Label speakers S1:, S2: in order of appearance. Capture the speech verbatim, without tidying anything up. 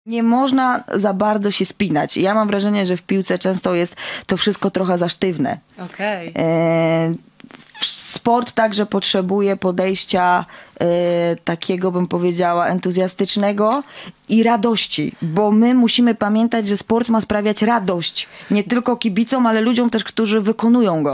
S1: Nie można za bardzo się spinać. Ja mam wrażenie, że w piłce często jest to wszystko trochę za sztywne.
S2: Okej.
S1: E, Sport także potrzebuje podejścia e, takiego, bym powiedziała, entuzjastycznego i radości, bo my musimy pamiętać, że sport ma sprawiać radość nie tylko kibicom, ale ludziom też, którzy wykonują go.